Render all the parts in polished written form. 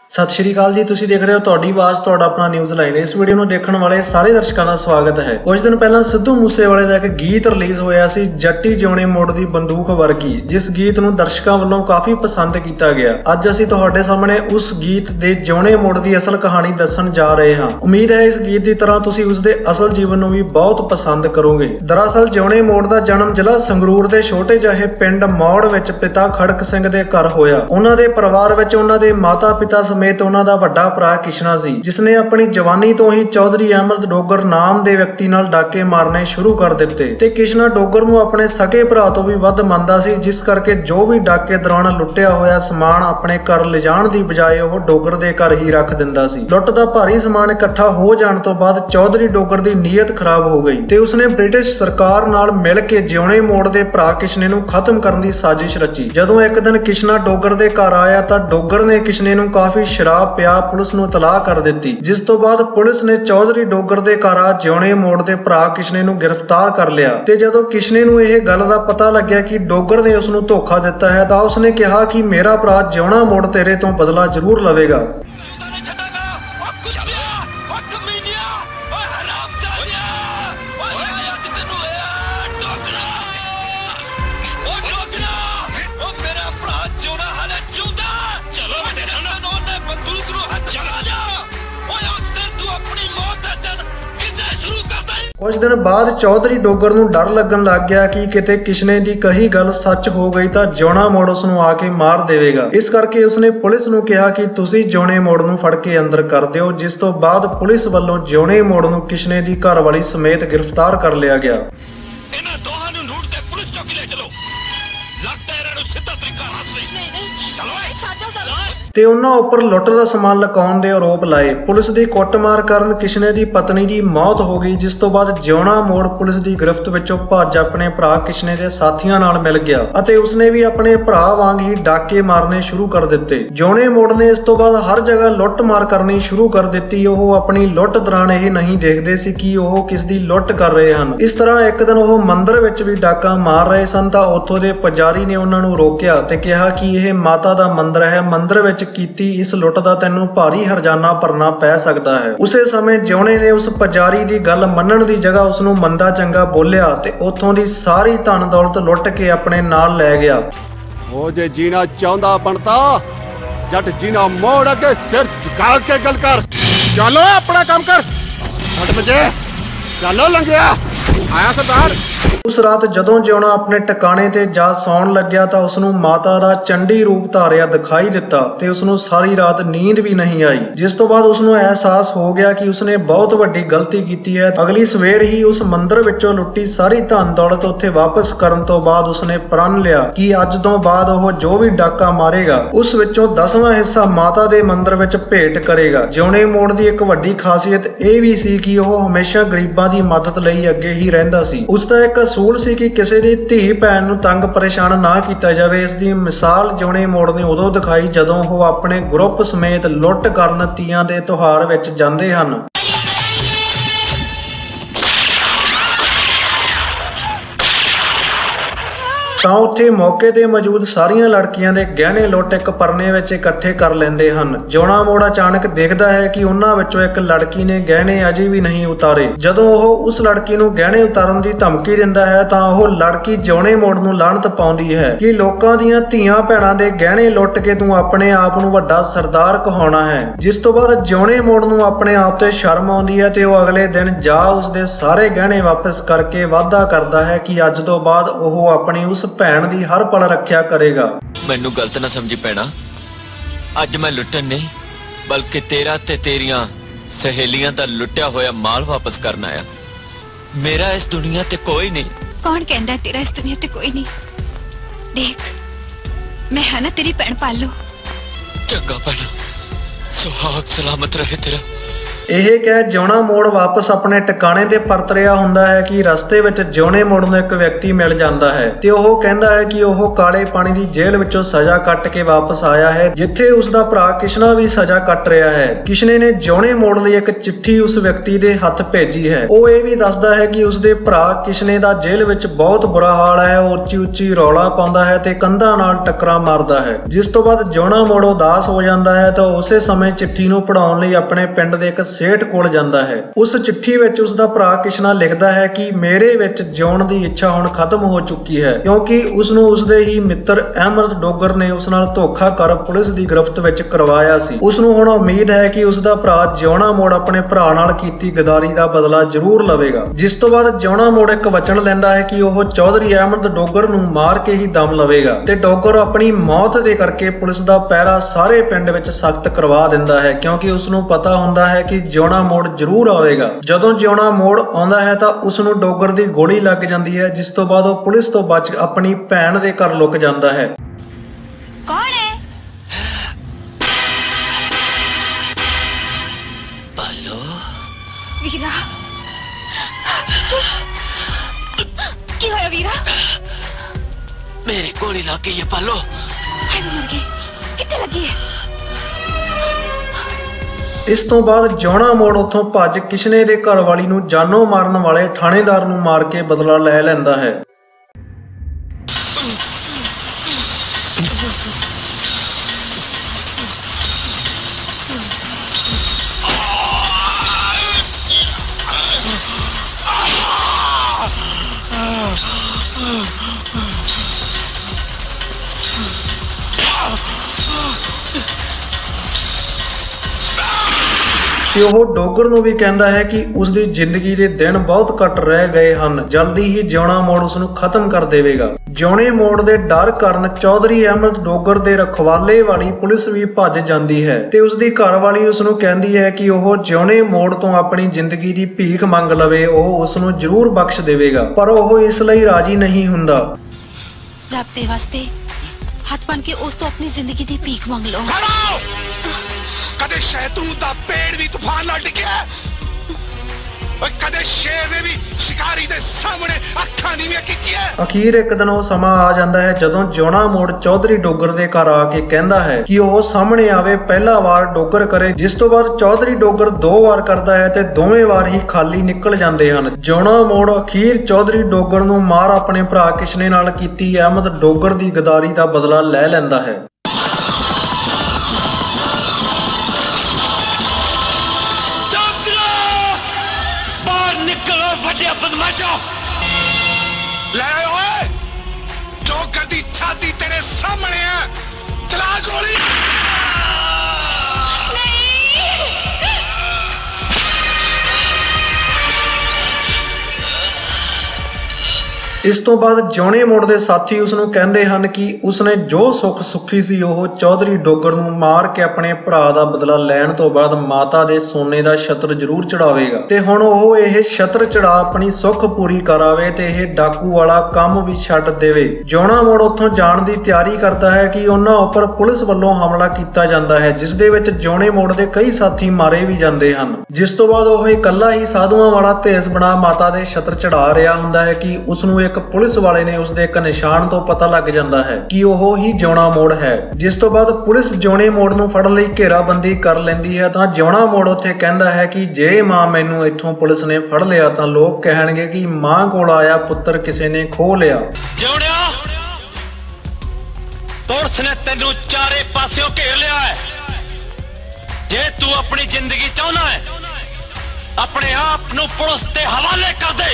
सत श्री अकाल जी, तुसीं देख रहे हो तुहाडी आवाज़ तुहाडा अपना न्यूज़ लाइन। इस वीडियो ਨੂੰ देखण वाले सारे दर्शकों का स्वागत है। कुछ दिन पहला सिद्धू मूसेवाले ਦਾ ਇੱਕ गीत रिलीज़ होया सी जट्टी जिउणे मोड़ दी बंदूक वर्गी, जिस गीत ਨੂੰ दर्शकों ਵੱਲੋਂ काफ़ी पसंद किया गया। ਅੱਜ ਅਸੀਂ ਤੁਹਾਡੇ सामने उस गीत ਦੇ जिउणे मोड़ ਦੀ असल कहानी ਦੱਸਣ जा रहे हैं। उम्मीद है इस गीत की तरह ਤੁਸੀਂ ਉਸ ਦੇ ਅਸਲ ਜੀਵਨ ਨੂੰ ਵੀ ਬਹੁਤ ਪਸੰਦ ਕਰੋਗੇ। दरअसल जिउणे मोड़ ਦਾ जन्म ਜ਼ਿਲ੍ਹਾ ਸੰਗਰੂਰ ਦੇ ਛੋਟੇ ਜਿਹੇ ਪਿੰਡ ਮੌੜ ਵਿੱਚ ਪਿਤਾ ਖੜਕ ਸਿੰਘ ਦੇ ਘਰ ਹੋਇਆ। ਉਹਨਾਂ ਦੇ ਪਰਿਵਾਰ ਵਿੱਚ ਉਹਨਾਂ ਦੇ ਮਾਤਾ ਪਿਤਾ ਸਮੇਤ ਉਹਨਾਂ ਦਾ ਵੱਡਾ ਭਰਾ ਕਿਸ਼ਨਾ ਸੀ, ਜਿਸਨੇ ਆਪਣੀ ਜਵਾਨੀ ਤੋਂ ਹੀ ਚੌਧਰੀ ਅਹਿਮਦ ਡੋਗਰ ਨਾਮ ਦੇ ਵਿਅਕਤੀ ਨਾਲ ਡਾਕੇ ਮਾਰਨੇ ਸ਼ੁਰੂ ਕਰ ਦਿੱਤੇ ਤੇ ਕਿਸ਼ਨਾ ਡੋਗਰ ਨੂੰ ਆਪਣੇ ਸਕੇ ਭਰਾ ਤੋਂ ਵੀ ਵੱਧ ਮੰਨਦਾ ਸੀ, ਜਿਸ ਕਰਕੇ ਜੋ ਵੀ ਡਾਕੇ ਦੌਰਾਨ ਲੁੱਟਿਆ ਹੋਇਆ ਸਮਾਨ ਆਪਣੇ ਘਰ ਲਿਜਾਣ ਦੀ ਬਜਾਏ ਉਹ ਡੋਗਰ ਦੇ ਘਰ ਹੀ ਰੱਖ ਦਿੰਦਾ ਸੀ। ਲੁੱਟ ਦਾ ਭਾਰੀ ਸਮਾਨ ਇਕੱਠਾ ਹੋ ਜਾਣ ਤੋਂ ਬਾਅਦ ਚੌਧਰੀ ਡੋਗਰ ਦੀ ਨੀਅਤ ਖਰਾਬ ਹੋ ਗਈ ਤੇ ਉਸਨੇ ਬ੍ਰਿਟਿਸ਼ ਸਰਕਾਰ ਨਾਲ ਮਿਲ ਕੇ ਜਿਉਣੇ ਮੋੜ ਦੇ ਭਰਾ ਕਿਸ਼ਨੇ ਨੂੰ ਖਤਮ ਕਰਨ ਦੀ ਸਾਜ਼ਿਸ਼ ਰਚੀ। ਜਦੋਂ ਇੱਕ ਦਿਨ ਕਿਸ਼ਨਾ ਡੋਗਰ ਦੇ ਘਰ ਆਇਆ ਤਾਂ ਡੋਗਰ ਨੇ ਕਿਸ਼ਨੇ ਨੂੰ ਕਾਫੀ ਸ਼ਰਾਬ ਪਿਆ ਪੁਲਿਸ ਨੂੰ ਇਤਲਾਹ ਕਰ ਦਿੱਤੀ, ਜਿਸ ਤੋਂ ਬਾਅਦ ਪੁਲਿਸ ਨੇ ਚੌਧਰੀ ਡੋਗਰ ਦੇ ਘਰ ਆ ਜਿਉਣੇ ਮੋੜ ਦੇ ਭਰਾ ਕਿਸ਼ਨੇ ਨੂੰ ਗ੍ਰਿਫਤਾਰ ਕਰ ਲਿਆ ਤੇ ਜਦੋਂ ਕਿਸ਼ਨੇ ਨੂੰ ਇਹ ਗੱਲ ਦਾ ਪਤਾ ਲੱਗਿਆ ਕਿ ਡੋਗਰ ਨੇ ਉਸ ਨੂੰ ਧੋਖਾ ਦਿੱਤਾ ਹੈ ਤਾਂ ਉਸਨੇ ਕਿਹਾ ਕਿ ਮੇਰਾ ਭਰਾ ਜਿਉਣਾ ਮੋੜ ਤੇਰੇ ਤੋਂ ਬਦਲਾ ਜ਼ਰੂਰ ਲਵੇਗਾ। कुछ दिन बाद चौधरी डोगर नूं डर लगन लग गया कि किते किशने दी कही गल सच हो गई तो जिउणा मोड़ उसनूं आके मार देवेगा। इस करके उसने पुलिस नूं कहा कि तुसीं जिउणे मोड़ नूं फड़ के अंदर कर दिओ, जिस तो बाद पुलिस वल्लों जिउणे मोड़ नूं किशने दी घरवाली समेत गिरफ्तार कर लिया गया। इन्हां दोहां नूं लूट के पुलिस चौकी ले चलो, लगदा इन्हां नूं सिद्धा तरीका रास नहीं चलो छੱਡ ਦਿਓ ਸਾਨੂੰ ਤੇ ਉਹਨਾਂ ਉੱਪਰ ਲੁੱਟ ਦਾ ਸਮਾਨ ਲੁਕਾਉਣ ਦੇ ਆਰੋਪ ਲਾਏ। ਪੁਲਿਸ ਦੀ ਕੁੱਟਮਾਰ ਕਾਰਨ ਕਿਸ਼ਨੇ ਦੀ ਪਤਨੀ ਦੀ ਮੌਤ ਹੋ ਗਈ, ਜਿਸ ਤੋਂ ਬਾਅਦ ਜਿਉਣਾ ਮੋੜ ਪੁਲਿਸ ਦੀ ਗ੍ਰਿਫਤ ਵਿੱਚੋਂ ਭੱਜ ਆਪਣੇ ਭਰਾ ਕਿਸ਼ਨੇ ਦੇ ਸਾਥੀਆਂ ਨਾਲ ਮਿਲ ਗਿਆ ਅਤੇ ਉਸਨੇ ਵੀ ਆਪਣੇ ਭਰਾ ਵਾਂਗ ਹੀ ਡਾਕੇ ਮਾਰਨੇ ਸ਼ੁਰੂ ਕਰ ਦਿੱਤੇ। ਜਿਉਣੇ ਮੋੜ ਨੇ ਇਸ ਤੋਂ ਬਾਅਦ ਹਰ ਜਗ੍ਹਾ ਲੁੱਟ ਮਾਰ ਕਰਨੀ ਸ਼ੁਰੂ ਕਰ ਦਿੱਤੀ। ਉਹ ਆਪਣੀ ਲੁੱਟ ਦੌਰਾਨ ਇਹ ਨਹੀਂ ਦੇਖਦੇ ਸੀ ਕਿ ਉਹ ਕਿਸ ਦੀ ਲੁੱਟ ਕਰ ਰਹੇ ਹਨ। ਇਸ ਤਰ੍ਹਾਂ ਇੱਕ ਦਿਨ ਉਹ ਮੰਦਿਰ ਵਿੱਚ ਵੀ ਡਾਕਾ ਮਾਰ ਰਹੇ ਸਨ ਤਾਂ ਉੱਥੋਂ ਦੇ ਪੁਜਾਰੀ ਨੇ ਉਹਨਾਂ ਨੂੰ ਰੋਕਿਆ ਤੇ ਕਿਹਾ ਕਿ ਇਹ ਮਾਤਾ ਦਾ ਮੰਦਿਰ ਹੈ, ਮੰਦਿਰ ਵਿੱਚ ਕੀਤੀ ਇਸ ਲੁੱਟ ਦਾ ਤੈਨੂੰ ਭਾਰੀ ਹਰਜਾਨਾ ਭਰਨਾ ਪੈ ਸਕਦਾ ਹੈ। ਉਸੇ ਸਮੇਂ ਜਿਉਣੇ ਨੇ ਉਸ ਪੁਜਾਰੀ ਦੀ ਗੱਲ ਮੰਨਣ ਦੀ ਜਗ੍ਹਾ ਉਸ ਨੂੰ ਮੰਦਾ ਚੰਗਾ ਬੋਲਿਆ ਤੇ ਉੱਥੋਂ ਦੀ ਸਾਰੀ ਧਨ ਦੌਲਤ ਲੁੱਟ ਕੇ ਆਪਣੇ ਨਾਲ ਲੈ ਗਿਆ। ਉਹ ਜੇ ਜੀਣਾ ਚਾਹੁੰਦਾ ਬਣਤਾ ਜੱਟ ਜੀਣਾ ਮੋੜ ਅੱਗੇ ਸਿਰ ਝੁਕਾ ਕੇ ਗੱਲ ਕਰ। ਚਲੋ ਆਪਣਾ ਕੰਮ ਕਰ, ਛੱਡ ਮਜੇ ਚਲੋ ਲੰਘਿਆ ਆਇਆ ਸਰਦਾਰ। ਉਸ ਰਾਤ ਜਦੋਂ ਜਿਉਣਾ ਆਪਣੇ ਟਿਕਾਣੇ ਤੇ ਜਾ ਸੌਣ ਲੱਗਿਆ ਤਾਂ ਉਸ ਨੂੰ ਮਾਤਾ ਦਾ ਚੰਡੀ ਰੂਪ ਧਾਰਿਆ ਦਿਖਾਈ ਦਿੱਤਾ ਤੇ ਉਸ ਨੂੰ ਸਾਰੀ ਰਾਤ ਨੀਂਦ ਵੀ ਨਹੀਂ ਆਈ, ਜਿਸ ਤੋਂ ਬਾਅਦ ਉਸ ਨੂੰ ਅਹਿਸਾਸ ਹੋ ਗਿਆ ਕਿ ਉਸਨੇ ਬਹੁਤ ਵੱਡੀ ਗਲਤੀ ਕੀਤੀ ਹੈ। ਅਗਲੀ ਸਵੇਰ ਹੀ ਉਸ ਮੰਦਿਰ ਵਿੱਚੋਂ ਲੁੱਟੀ ਸਾਰੀ ਧਨ ਦੌਲਤ ਉੱਥੇ ਵਾਪਸ ਕਰਨ ਤੋਂ ਬਾਅਦ ਉਸਨੇ ਪ੍ਰਣ ਲਿਆ ਕਿ ਅੱਜ ਤੋਂ ਬਾਅਦ ਉਹ ਜੋ ਵੀ ਡਾਕਾ ਮਾਰੇਗਾ ਉਸ ਵਿੱਚੋਂ 10ਵਾਂ ਹਿੱਸਾ ਮਾਤਾ ਦੇ ਮੰਦਿਰ ਵਿੱਚ ਭੇਟ ਕਰੇਗਾ। ਜਿਉਣੇ ਮੋੜ ਦੀ ਇੱਕ ਵੱਡੀ ਖਾਸੀਅਤ ਇਹ ਵੀ ਸੀ ਕਿ ਉਹ ਹਮੇਸ਼ਾ ਗਰੀਬਾਂ ਦੀ ਮਦਦ ਲਈ ਅੱਗੇ ਹੀ ਰਹਿੰਦਾ ਸੀ। ਉਸ ਦਾ ਇੱਕ ਅਸੂਲ ਸੀ ਕਿ ਕਿਸੇ ਦੀ ਧੀ ਭੈਣ ਨੂੰ ਤੰਗ ਪਰੇਸ਼ਾਨ ਨਾ ਕੀਤਾ ਜਾਵੇ। ਇਸ ਦੀ ਮਿਸਾਲ ਜਿਉਣੇ ਮੋੜ ਨੇ ਉਦੋਂ ਦਿਖਾਈ ਜਦੋਂ ਉਹ ਆਪਣੇ ਗਰੁੱਪ ਸਮੇਤ ਲੁੱਟ ਕਰਨ ਤੀਆਂ ਦੇ ਤਿਉਹਾਰ ਵਿੱਚ ਜਾਂਦੇ ਹਨ। ਤਾਂ ਉੱਥੇ ਮੌਕੇ ਤੇ ਮੌਜੂਦ ਸਾਰੀਆਂ ਲੜਕੀਆਂ ਦੇ ਗਹਿਣੇ ਲੁੱਟ ਇੱਕ ਪਰਨੇ ਵਿੱਚ ਇਕੱਠੇ ਕਰ ਲੈਂਦੇ ਹਨ। ਜਿਉਣਾ ਮੋੜ ਅਚਾਨਕ ਦੇਖਦਾ ਹੈ ਕਿ ਉਹਨਾਂ ਵਿੱਚੋਂ ਇੱਕ ਲੜਕੀ ਨੇ ਗਹਿਣੇ ਅਜੇ ਵੀ ਨਹੀਂ ਉਤਾਰੇ। ਜਦੋਂ ਉਹ ਉਸ ਲੜਕੀ ਨੂੰ ਗਹਿਣੇ ਉਤਾਰਨ ਦੀ ਧਮਕੀ ਦਿੰਦਾ ਹੈ ਤਾਂ ਉਹ ਲੜਕੀ ਜਿਉਣੇ ਮੋੜ ਨੂੰ ਲਾਹਨਤ ਪਾਉਂਦੀ ਹੈ ਕਿ ਲੋਕਾਂ ਦੀਆਂ ਧੀਆਂ ਭੈਣਾਂ ਦੇ ਗਹਿਣੇ ਲੁੱਟ ਕੇ ਤੂੰ ਆਪਣੇ ਆਪ ਨੂੰ ਵੱਡਾ ਸਰਦਾਰ ਕਹਾਉਣਾ ਹੈ। ਜਿਸ ਤੋਂ ਬਾਅਦ ਜਿਉਣੇ ਮੋੜ ਨੂੰ ਆਪਣੇ ਆਪ ਤੇ ਸ਼ਰਮ ਆਉਂਦੀ ਹੈ ਤੇ ਉਹ ਅਗਲੇ ਦਿਨ ਜਾ ਉਸਦੇ ਸਾਰੇ ਗਹਿਣੇ ਵਾਪਸ ਕਰਕੇ ਵਾਅਦਾ ਕਰਦਾ ਹੈ ਕਿ ਅੱਜ ਤੋਂ ਬਾਅਦ ਉਹ ਆਪਣੀ ਉਸ ਭੈਣ ਦੀ ਹਰ ਪਲ ਰੱਖਿਆ ਕਰੇਗਾ। ਮੈਨੂੰ ਗਲਤ ਨਾ ਸਮਝੀ ਭੈਣਾ, ਅੱਜ ਮੈਂ ਲੁੱਟਣ ਨਹੀਂ ਬਲਕਿ ਤੇਰਾ ਤੇ ਤੇਰੀਆਂ ਸਹੇਲੀਆਂ ਦਾ ਲੁੱਟਿਆ ਹੋਇਆ ਮਾਲ ਵਾਪਸ ਕਰਨ ਆਇਆ। ਮੇਰਾ ਇਸ ਦੁਨੀਆ ਤੇ ਕੋਈ ਨਹੀਂ। ਕੌਣ ਕਹਿੰਦਾ ਤੇਰਾ ਇਸ ਦੁਨੀਆ ਤੇ ਕੋਈ ਨਹੀਂ? ਦੇਖ ਮੈਂ ਹਾਂ ਨਾ ਤੇਰੀ ਭੈਣ ਪਾਲੋ। ਚੰਗਾ ਭੈਣਾ, ਸੁਹਾਗ ਸਲਾਮਤ ਰਹੇ ਤੇਰਾ। ਇਹ ਕਹਿ ਜਿਉਣਾ ਮੋੜ ਵਾਪਸ ਆਪਣੇ ਟਿਕਾਣੇ ਤੇ ਪਰਤ ਰਿਹਾ ਹੁੰਦਾ ਹੈ ਕਿ ਰਸਤੇ ਵਿੱਚ ਜਿਉਣੇ ਮੋੜ ਨੂੰ ਇੱਕ ਵਿਅਕਤੀ ਮਿਲ ਜਾਂਦਾ ਹੈ ਤੇ ਉਹ ਕਹਿੰਦਾ ਹੈ ਕਿ ਉਹ ਕਾਲੇ ਪਾਣੀ ਦੀ ਜੇਲ੍ਹ ਵਿੱਚੋਂ ਸਜ਼ਾ ਕੱਟ ਕੇ ਵਾਪਸ ਆਇਆ ਹੈ, ਜਿੱਥੇ ਉਸ ਦਾ ਭਰਾ ਕਿਸ਼ਨਾ ਵੀ ਸਜ਼ਾ ਕੱਟ ਰਿਹਾ ਹੈ। ਕਿਸ਼ਨੇ ਨੇ ਜਿਉਣੇ ਮੋੜ ਲਈ ਇੱਕ ਚਿੱਠੀ ਉਸ ਵਿਅਕਤੀ ਦੇ ਹੱਥ ਭੇਜੀ ਹੈ। ਉਹ ਇਹ ਵੀ ਦੱਸਦਾ ਹੈ ਕਿ ਉਸਦੇ ਭਰਾ ਕਿਸ਼ਨੇ ਦਾ ਜੇਲ੍ਹ ਵਿੱਚ ਬਹੁਤ ਬੁਰਾ ਹਾਲ ਹੈ। ਉਹ ਉੱਚੀ ਉੱਚੀ ਰੌਲਾ ਪਾਉਂਦਾ ਹੈ ਤੇ ਕੰਧਾਂ ਨਾਲ ਟੱਕਰਾਂ ਮਾਰਦਾ ਹੈ, ਜਿਸ ਤੋਂ ਬਾਅਦ ਜਿਉਣਾ ਮੋੜ ਉਦਾਸ ਹੋ ਜਾਂਦਾ ਹੈ ਤਾਂ ਉਸੇ ਸਮੇਂ ਚਿੱਠੀ ਨੂੰ ਪੜਾਉਣ ਲਈ ਆਪਣੇ ਪਿੰਡ ਦੇ ਇੱਕ ਸੇਠ ਕੋਲ ਜਾਂਦਾ ਹੈ। ਉਸ ਚਿੱਠੀ ਵਿੱਚ ਉਸ ਦਾ ਭਰਾ ਕਿਸ਼ਨਾ ਲਿਖਦਾ ਹੈ ਕਿ ਮੇਰੇ ਵਿੱਚ ਜਿਉਣ ਦੀ ਇੱਛਾ ਹੁਣ ਖਤਮ ਹੋ ਚੁੱਕੀ ਹੈ, ਕਿਉਂਕਿ ਉਸ ਨੂੰ ਉਸਦੇ ਹੀ ਮਿੱਤਰ ਅਹਿਮਦ ਡੋਗਰ ਨੇ ਉਸ ਨਾਲ ਧੋਖਾ ਕਰ ਪੁਲਿਸ ਦੀ ਗ੍ਰਿਫਤ ਵਿੱਚ ਕਰਵਾਇਆ ਸੀ। ਉਸ ਨੂੰ ਹੁਣ ਉਮੀਦ ਹੈ ਕਿ ਉਸ ਦਾ ਭਰਾ ਜਿਉਣਾ ਮੋੜ ਆਪਣੇ ਭਰਾ ਨਾਲ ਕੀਤੀ ਗਦਾਰੀ ਦਾ ਬਦਲਾ ਜ਼ਰੂਰ ਲਵੇਗਾ। ਜਿਸ ਤੋਂ ਬਾਅਦ ਜਿਉਣਾ ਮੋੜ ਇੱਕ ਵਚਨ ਲੈਂਦਾ ਹੈ ਕਿ ਉਹ ਚੌਧਰੀ ਅਹਿਮਦ ਡੋਗਰ ਨੂੰ ਮਾਰ ਕੇ ਹੀ ਦਮ ਲਵੇਗਾ ਤੇ ਡੋਗਰ ਆਪਣੀ ਮੌਤ ਦੇ ਕਰਕੇ ਪੁਲਿਸ ਦਾ ਪਹਿਰਾ ਸਾਰੇ ਪਿੰਡ ਵਿੱਚ ਸਖਤ ਕਰਵਾ ਦਿੰਦਾ ਹੈ, ਕਿਉਂਕਿ ਉਸ ਨੂੰ ਪਤਾ ਹੁੰਦਾ ਹੈ ਕਿ ਜਿਉਣਾ ਮੋੜ ਜ਼ਰੂਰ ਆਵੇਗਾ। ਜਦੋਂ ਜਿਉਣਾ ਮੋੜ ਆਉਂਦਾ ਹੈ ਤਾਂ ਉਸ ਨੂੰ ਡੋਗਰ ਦੀ ਗੋਲੀ ਲੱਗ ਜਾਂਦੀ ਹੈ, ਜਿਸ ਤੋਂ ਬਾਅਦ ਉਹ ਪੁਲਿਸ ਤੋਂ ਬਚ ਆਪਣੀ ਭੈਣ ਦੇ ਘਰ ਲੁਕ ਜਾਂਦਾ ਹੈ। कौन है? पालो वीरा की होया वीरा? मेरे गोली लग गई है पालो। हाय मैं मर गई। कितने लगी है? ਇਸ ਤੋਂ ਬਾਅਦ ਜਿਉਣਾ ਮੋੜ ਉੱਥੋਂ ਭੱਜ ਕਿਸ਼ਨੇ ਦੇ ਘਰ ਵਾਲੀ ਨੂੰ ਜਾਨੋਂ ਮਾਰਨ ਵਾਲੇ ਥਾਣੇਦਾਰ ਨੂੰ ਮਾਰ ਕੇ ਬਦਲਾ ਲੈ ਲੈਂਦਾ ਹੈ। ਤੇ ਉਹ ਡੋਗਰ ਨੂੰ ਵੀ ਕਹਿੰਦਾ ਹੈ ਕਿ ਉਸ ਦੀ ਜ਼ਿੰਦਗੀ ਦੇ ਦਿਨ ਬਹੁਤ ਘੱਟ ਰਹਿ ਗਏ ਹਨ, ਜਲਦੀ ਹੀ ਜਿਉਣਾ ਮੋੜ ਉਸ ਨੂੰ ਖਤਮ ਕਰ ਦੇਵੇਗਾ। ਜਿਉਣੇ ਮੋੜ ਦੇ ਡਰ ਕਾਰਨ ਚੌਧਰੀ ਅਹਿਮਦ ਡੋਗਰ ਦੇ ਰਖਵਾਲੇ ਵਾਲੀ ਪੁਲਿਸ ਵੀ ਭੱਜ ਜਾਂਦੀ ਹੈ ਤੇ ਉਸ ਦੀ ਘਰਵਾਲੀ ਉਸ ਨੂੰ ਕਹਿੰਦੀ ਹੈ ਕਿ ਉਹ ਜਿਉਣੇ ਮੋੜ ਤੋਂ ਆਪਣੀ ਜ਼ਿੰਦਗੀ ਦੀ ਭੀਖ ਮੰਗ ਲਵੇ, ਉਹ ਉਸ ਨੂੰ ਜ਼ਰੂਰ ਬਖਸ਼ ਦੇਵੇਗਾ, ਪਰ ਉਹ ਇਸ ਲਈ ਰਾਜੀ ਨਹੀਂ ਹੁੰਦਾ। ਰੱਬ ਦੇ ਵਾਸਤੇ ਹੱਥ ਬਨ ਕੇ ਉਸ ਤੋਂ ਆਪਣੀ ਜ਼ਿੰਦਗੀ ਦੀ ਭੀਖ ਮੰਗ ਲਓ। ਕਦੇ ਸ਼ਹਿਤੂਤ ਦਾ ਪੇੜ ਵੀ ਤੂਫਾਨ ਨਾਲ ਡਿੱਗਿਆ, ਓਏ ਕਦੇ ਸ਼ੇਰ ਨੇ ਵੀ ਸ਼ਿਕਾਰੀ ਦੇ ਸਾਹਮਣੇ ਅੱਖਾਂ ਨੀਵੀਆਂ ਕੀਤੀਆਂ। ਅਖੀਰ ਇੱਕ ਦਿਨ ਉਹ ਸਮਾਂ ਆ ਜਾਂਦਾ ਹੈ ਜਦੋਂ ਜਿਉਣਾ ਮੋੜ ਚੌਧਰੀ ਡੋਗਰ ਦੇ ਘਰ ਆ ਕੇ ਕਹਿੰਦਾ ਹੈ ਕਿ ਉਹ ਸਾਹਮਣੇ ਆਵੇ, ਪਹਿਲਾ ਵਾਰ ਡੋਗਰ ਕਰੇ, ਜਿਸ ਤੋਂ ਬਾਅਦ ਚੌਧਰੀ ਡੋਗਰ 2 ਵਾਰ ਕਰਦਾ ਹੈ ਤੇ ਦੋਵੇਂ ਵਾਰ ਹੀ ਖਾਲੀ ਨਿਕਲ ਜਾਂਦੇ ਹਨ। ਜਿਉਣਾ ਮੋੜ ਅਖੀਰ ਚੌਧਰੀ ਡੋਗਰ ਨੂੰ ਮਾਰ ਆਪਣੇ ਭਰਾ ਕਿਸ਼ਨੇ ਨਾਲ ਕੀਤੀ ਅਹਿਮਦ ਡੋਗਰ ਦੀ ਗਦਾਰੀ ਦਾ ਬਦਲਾ ਲੈ ਲੈਂਦਾ ਹੈ। ਲੈ ਓਏ, ਡੋਗਰ ਦੀ ਛਾਤੀ ਤੇਰੇ ਸਾਹਮਣੇ ਆ, ਚਲਾ ਗੋਲੀ। ਇਸ ਤੋਂ ਬਾਅਦ ਜਿਉਣੇ ਮੋੜ ਦੇ ਸਾਥੀ ਉਸ ਨੂੰ ਕਹਿੰਦੇ ਹਨ ਕਿ ਉਸਨੇ ਜੋ ਸੁੱਖ ਸੁੱਖੀ ਸੀ ਉਹ ਚੌਧਰੀ ਡੋਗਰ ਨੂੰ ਮਾਰ ਕੇ ਆਪਣੇ ਭਰਾ ਦਾ ਬਦਲਾ ਲੈਣ ਤੋਂ ਬਾਅਦ ਮਾਤਾ ਦੇ ਸੋਨੇ ਦਾ ਛਤਰ ਜ਼ਰੂਰ ਚੜਾਵੇਗਾ ਤੇ ਹੁਣ ਉਹ ਇਹ ਛਤਰ ਚੜਾ ਆਪਣੀ ਸੁੱਖ ਪੂਰੀ ਕਰਾਵੇ ਤੇ ਇਹ ਡਾਕੂ ਵਾਲਾ ਕੰਮ ਵੀ ਛੱਡ ਦੇਵੇ। ਜਿਉਣਾ ਮੋੜ ਉੱਥੋਂ ਜਾਣ ਦੀ ਤਿਆਰੀ ਕਰਦਾ ਹੈ ਕਿ ਉਹਨਾਂ ਉੱਪਰ ਪੁਲਿਸ ਵੱਲੋਂ ਹਮਲਾ ਕੀਤਾ ਜਾਂਦਾ ਹੈ, ਜਿਸ ਦੇ ਵਿੱਚ ਜਿਉਣੇ ਮੋੜ ਦੇ ਕਈ ਸਾਥੀ ਮਾਰੇ ਵੀ ਜਾਂਦੇ ਹਨ। ਜਿਸ ਤੋਂ ਬਾਅਦ ਉਹ ਇਕੱਲਾ ਹੀ ਸਾਧੂਆਂ ਵਾਲਾ ਭੇਸ ਬਣਾ ਮਾਤਾ ਦੇ ਛਤਰ ਚੜਾ ਰਿਹਾ ਹੁੰਦਾ ਹੈ ਕਿ ਉਸ ਨੂੰ ਇੱਕ ਪੁਲਿਸ ਵਾਲੇ ਨੇ ਉਸਦੇ ਇੱਕ ਨਿਸ਼ਾਨ ਤੋਂ ਪਤਾ ਲੱਗ ਜਾਂਦਾ ਹੈ ਕਿ ਉਹ ਹੀ ਜਿਉਣਾ ਮੋੜ ਹੈ। ਜਿਸ ਤੋਂ ਬਾਅਦ ਪੁਲਿਸ ਜਿਉਣੇ ਮੋੜ ਨੂੰ ਫੜਨ ਲਈ ਘੇਰਾਬੰਦੀ ਕਰ ਲੈਂਦੀ ਹੈ ਤਾਂ ਜਿਉਣਾ ਮੋੜ ਉੱਥੇ ਕਹਿੰਦਾ ਹੈ ਕਿ ਜੇ ਮਾਂ ਮੈਨੂੰ ਇੱਥੋਂ ਪੁਲਿਸ ਨੇ ਫੜ ਲਿਆ ਤਾਂ ਲੋਕ ਕਹਿਣਗੇ ਕਿ ਮਾਂ ਕੋਲ ਆਇਆ ਪੁੱਤਰ ਕਿਸੇ ਨੇ ਖੋਹ ਲਿਆ। ਜਿਉਣਿਆ, ਪੁਲਿਸ ਨੇ ਤੈਨੂੰ ਚਾਰੇ ਪਾਸਿਓਂ ਘੇਰ ਲਿਆ ਹੈ। ਜੇ ਤੂੰ ਆਪਣੀ ਜ਼ਿੰਦਗੀ ਚਾਹੁੰਦਾ ਹੈ, ਆਪਣੇ ਆਪ ਨੂੰ ਪੁਲਿਸ ਦੇ ਹਵਾਲੇ ਕਰ ਦੇ।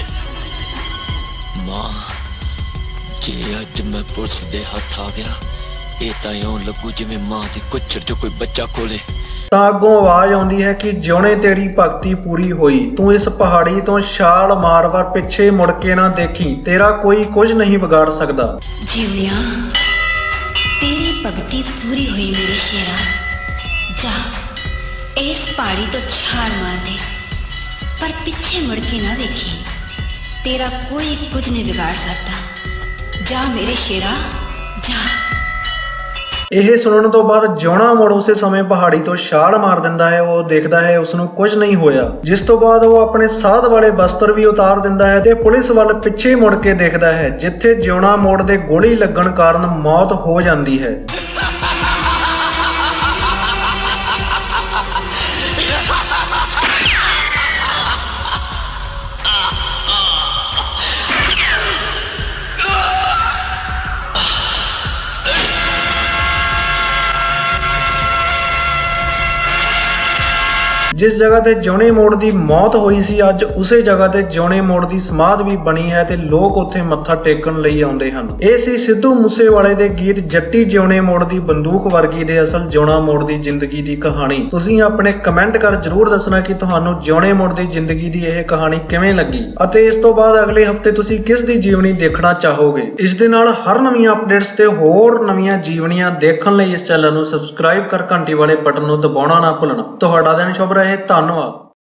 ਮਾਂ, ਜੇ ਅੱਜ ਮੈਂ ਪੁਲਿਸ ਦੇ ਹੱਥ ਆ ਗਿਆ, ਇਹ ਤਾਂ ਇਉਂ ਲੱਗੂ ਜਿਵੇਂ ਮਾਂ ਦੀ ਕੁੱਛੜ ਚੋਂ ਕੋਈ ਬੱਚਾ ਖੋਲੇ। ਤਾਂ ਅੱਗੋਂ ਆਵਾਜ਼ ਆਉਂਦੀ ਹੈ ਕਿ ਜਿਉਣੇ ਤੇਰੀ ਭਗਤੀ ਪੂਰੀ ਹੋਈ, ਤੂੰ ਇਸ ਪਹਾੜੀ ਤੋਂ ਛਾਲ ਮਾਰ, ਪਰ ਪਿੱਛੇ ਮੁੜ ਕੇ ਨਾ ਦੇਖੀ, ਤੇਰਾ ਕੋਈ ਕੁਝ ਨਹੀਂ ਵਿਗਾੜ ਸਕਦਾ। ਜਿਉਣਿਆ, ਤੇਰੀ ਭਗਤੀ ਪੂਰੀ ਹੋਈ ਮੇਰੇ ਸ਼ੇਰਾ, ਜਾ ਇਸ ਪਹਾੜੀ ਤੋਂ ਛਾਲ ਮਾਰ ਦੇ, ਪਰ ਪਿੱਛੇ ਮੁੜ ਕੇ ਨਾ ਵੇਖੀ, तेरा कोई कुछ नहीं बिगाड़ सकता। जा मेरे शेरा, जा। ਇਹ ਸੁਣਨ ਤੋਂ ਬਾਅਦ ਜਿਉਣਾ ਮੋੜ ਉਸੇ ਸਮੇਂ ਪਹਾੜੀ ਤੋਂ ਛਾਲ ਮਾਰ ਦਿੰਦਾ ਹੈ। ਉਹ ਦੇਖਦਾ ਹੈ ਉਸ ਨੂੰ ਕੁਝ ਨਹੀਂ ਹੋਇਆ, ਜਿਸ ਤੋਂ ਬਾਅਦ ਉਹ ਆਪਣੇ ਸਾਧ ਵਾਲੇ ਬਸਤਰ ਵੀ ਉਤਾਰ ਦਿੰਦਾ ਹੈ ਤੇ ਪੁਲਿਸ ਵੱਲ ਪਿੱਛੇ ਮੁੜ ਕੇ ਦੇਖਦਾ ਹੈ, ਜਿੱਥੇ ਜਿਉਣਾ ਮੋੜ ਦੇ ਗੋਲੀ ਲੱਗਣ ਕਾਰਨ ਮੌਤ ਹੋ ਜਾਂਦੀ ਹੈ। जिस जगह ते जिउणे मोड़ की मौत हुई सी, अज उसे जगह ते जिउणे मोड़ की समाध भी बनी है ते लोग उत्थे मत्था टेकण लई आउंदे हन। इह सी सिद्धू मूसेवाले दे गीत जट्टी जिउणे मोड़ की बंदूक वर्गी दे असल जिउणा मोड़ की जिंदगी की कहानी। तुसीं अपने कमेंट कर जरूर दसना कि तुहानूं जिउणे मोड़ की जिंदगी की यह कहानी किवें लगी अते इस तो बाद अगले हफ्ते तुसीं किस दी जीवनी देखना चाहोगे। इस दे नाल हर नवीं अपडेट्स ते होर नवीं जीवनियां देखण लई इस चैनल नूं सबसक्राइब कर घंटी वाले बटन नूं दबाउणा ना भुल्लना। तुहाडा दिन शुभ रहे। धन्यवाद।